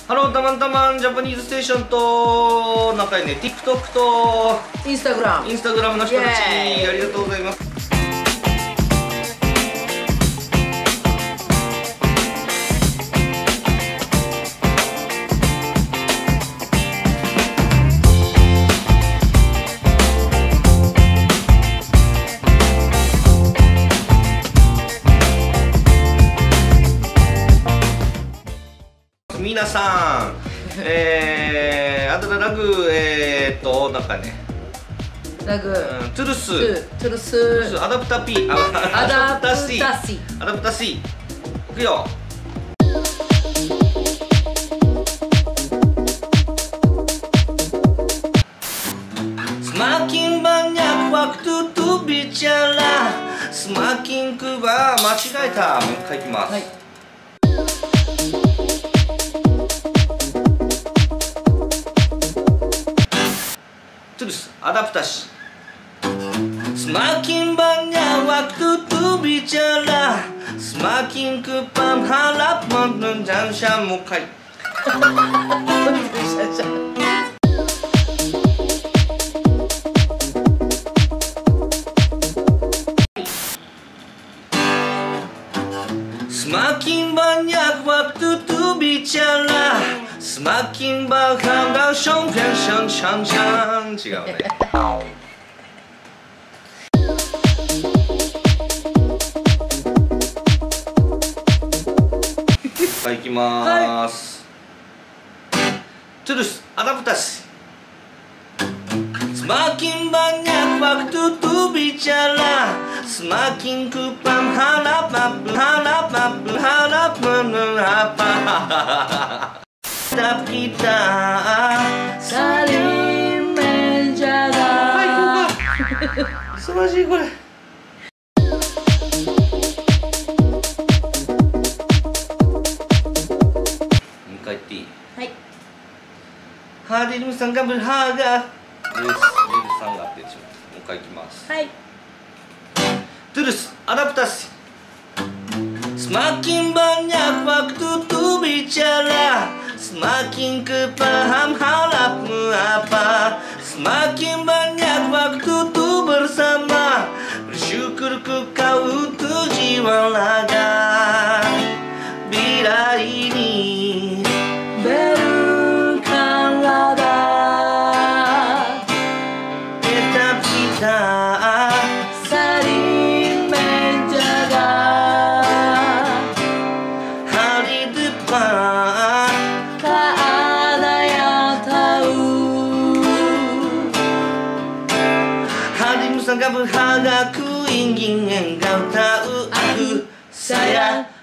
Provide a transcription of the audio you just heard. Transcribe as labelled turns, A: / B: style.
A: ハローたまんたまんジャパニーズステーションと仲いいね TikTok と
B: インスタグラム
A: の人たちありがとうございます。皆さん、あとラグ、なんかね、
B: ラグ、
A: トゥルス、アダプタシー、いくよ。Semakin banyak waktu tuh bicara, semakin ku間違えた。もう一回いきます。Terus adaptasi. Semakin banyak waktu tuh bicara, semakin ku berharap menunjang mukai. Semakin banyak waktu tuh bicara, semakin berharap違うね。はい、いきまーす。Terus adaptasi. Semakin banyak waktu tuh bicara, semakin ku berharap mengapa kita
B: saling menjaga。
A: 素晴らしいこれ。もう一回言っていい？
B: はい。
A: Hadir bersama berharga。リルさんがってしまう。もう一回いきます。
B: はい。
A: Terus adaptasi. Semakin banyak waktu tuh bicara, semakin ku paham harapmu apa. Semakin banyak waktu tuh bersama, bersyukur ku kau untuk jiwa raga. Bila ini berbukan rada, tetap kita saling menjaga. Hari depan tak ada yang tahu. Harimu sangat berharga, ku ingin engkau tahu. Aku sayang